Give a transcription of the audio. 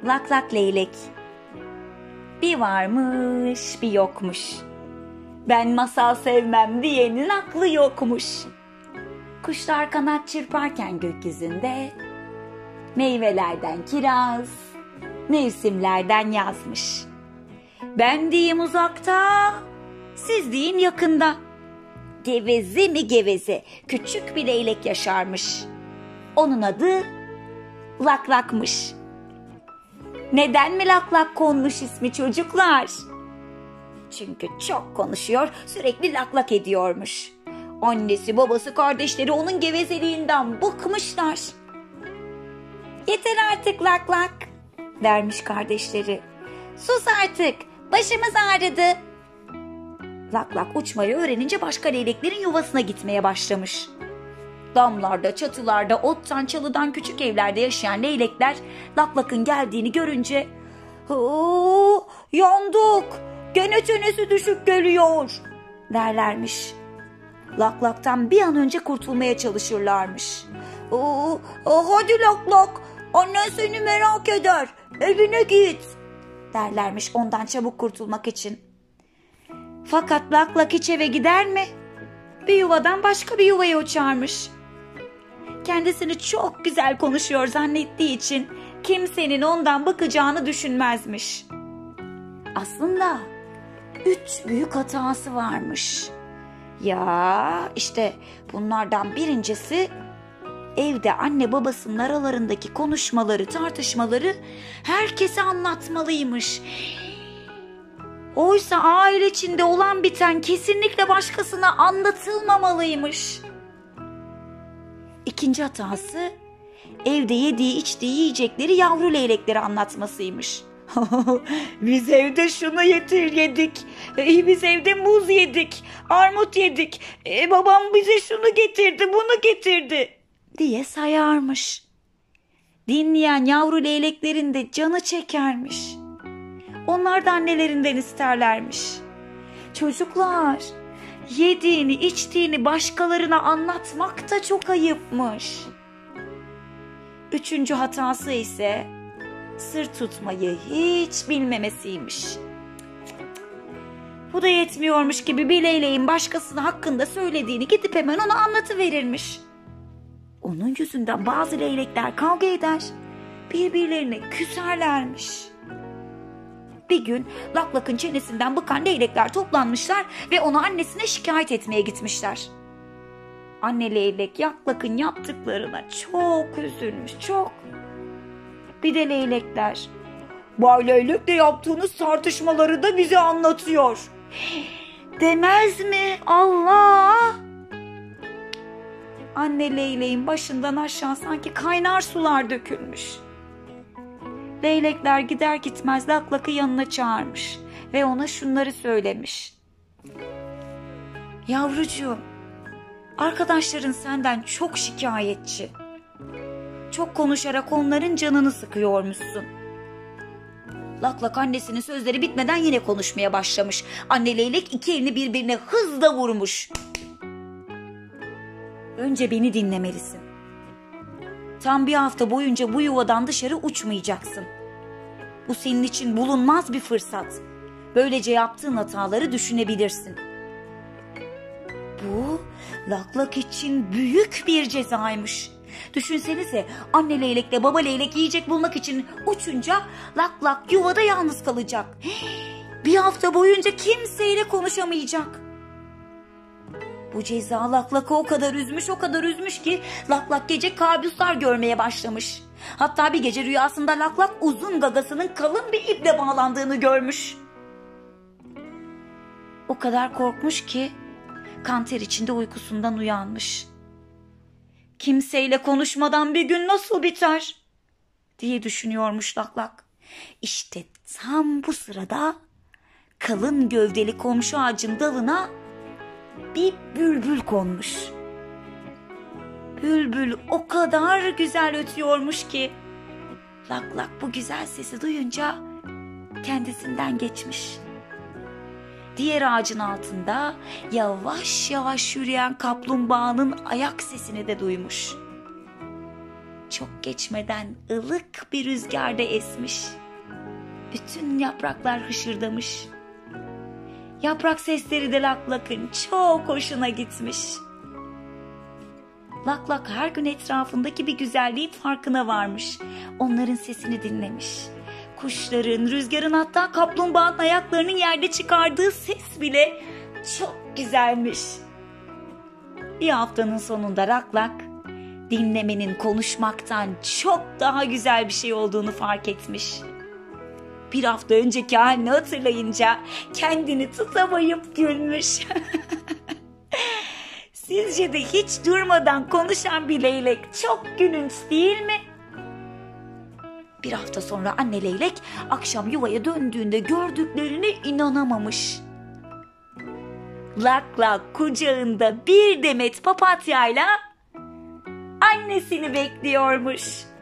Lak lak leylek. Bir varmış bir yokmuş. Ben masal sevmem diyenin aklı yokmuş. Kuşlar kanat çırparken gökyüzünde, meyvelerden kiraz, mevsimlerden yazmış. Ben diyeyim uzakta, siz deyin yakında. Geveze mi geveze, küçük bir leylek yaşarmış. Onun adı Lak Lak'mış. Neden mi Lak Lak konmuş ismi çocuklar? Çünkü çok konuşuyor, sürekli lak lak ediyormuş. Annesi, babası, kardeşleri onun gevezeliğinden bıkmışlar. Yeter artık Lak Lak, dermiş kardeşleri. Sus artık, başımız ağrıdı. Lak Lak uçmayı öğrenince başka leyleklerin yuvasına gitmeye başlamış. Damlarda, çatılarda, ottan, çalıdan küçük evlerde yaşayan leylekler Lak Lak'ın geldiğini görünce yandık, gene çenesi düşük geliyor derlermiş. Lak Lak'tan bir an önce kurtulmaya çalışırlarmış. Hadi Lak Lak, annen seni merak eder, evine git derlermiş ondan çabuk kurtulmak için. Fakat Lak Lak hiç eve gider mi? Bir yuvadan başka bir yuvaya uçarmış. Kendisini çok güzel konuşuyor zannettiği için kimsenin ondan bakacağını düşünmezmiş. Aslında 3 büyük hatası varmış. Ya işte bunlardan birincisi, evde anne babasının aralarındaki konuşmaları, tartışmaları herkese anlatmalıymış. Oysa aile içinde olan biten kesinlikle başkasına anlatılmamalıymış. İkinci hatası, evde yediği içtiği yiyecekleri yavru leyleklere anlatmasıymış. Biz evde şunu yedik, biz evde muz yedik, armut yedik, babam bize şunu getirdi, bunu getirdi diye sayarmış. Dinleyen yavru leyleklerin de canı çekermiş. Onlar da annelerinden isterlermiş. Çocuklar, yediğini içtiğini başkalarına anlatmak da çok ayıpmış. Üçüncü hatası ise sır tutmayı hiç bilmemesiymiş. Bu da yetmiyormuş gibi bir leyleğin başkasının hakkında söylediğini gidip hemen ona anlatıverirmiş. Onun yüzünden bazı leylekler kavga eder, birbirlerine küserlermiş. Bir gün Lak Lak'ın çenesinden bıkan leylekler toplanmışlar ve onu annesine şikayet etmeye gitmişler. Anne leylek Lak Lak'ın yaptıklarına çok üzülmüş, çok. Bir de leylekler, "Bay Leylek de yaptığınız tartışmaları da bize anlatıyor." Demez mi? Allah! Anne leyleğin başından aşağı sanki kaynar sular dökülmüş. Leylekler gider gitmez Lak Lak'ı yanına çağırmış ve ona şunları söylemiş. Yavrucuğum, arkadaşların senden çok şikayetçi. Çok konuşarak onların canını sıkıyormuşsun. Lak Lak annesinin sözleri bitmeden yine konuşmaya başlamış. Anne leylek iki elini birbirine hızla vurmuş. Önce beni dinlemelisin. Tam bir hafta boyunca bu yuvadan dışarı uçmayacaksın. Bu senin için bulunmaz bir fırsat. Böylece yaptığın hataları düşünebilirsin. Bu Lak Lak için büyük bir cezaymış. Düşünsenize, anne leylekle baba leylek yiyecek bulmak için uçunca Lak Lak yuvada yalnız kalacak. Bir hafta boyunca kimseyle konuşamayacak. Bu ceza Lak Lak'ı o kadar üzmüş ki Lak Lak gece kabuslar görmeye başlamış. Hatta bir gece rüyasında Lak Lak uzun gagasının kalın bir iple bağlandığını görmüş. O kadar korkmuş ki kan ter içinde uykusundan uyanmış. Kimseyle konuşmadan bir gün nasıl biter diye düşünüyormuş Lak Lak. İşte tam bu sırada kalın gövdeli komşu ağacın dalına bir bülbül konmuş. Bülbül o kadar güzel ötüyormuş ki Lak Lak bu güzel sesi duyunca kendisinden geçmiş. Diğer ağacın altında yavaş yavaş yürüyen kaplumbağanın ayak sesini de duymuş. Çok geçmeden ılık bir rüzgar da esmiş. Bütün yapraklar hışırdamış. Yaprak sesleri de Lak Lak'ın çok hoşuna gitmiş. Lak Lak her gün etrafındaki bir güzelliğin farkına varmış. Onların sesini dinlemiş. Kuşların, rüzgarın, hatta kaplumbağanın ayaklarının yerde çıkardığı ses bile çok güzelmiş. Bir haftanın sonunda Lak Lak dinlemenin konuşmaktan çok daha güzel bir şey olduğunu fark etmiş. Bir hafta önceki halini hatırlayınca kendini tutamayıp gülmüş. Sizce de hiç durmadan konuşan bir leylek çok gülünç değil mi? Bir hafta sonra anne leylek akşam yuvaya döndüğünde gördüklerine inanamamış. Lak Lak kucağında bir demet papatyayla annesini bekliyormuş.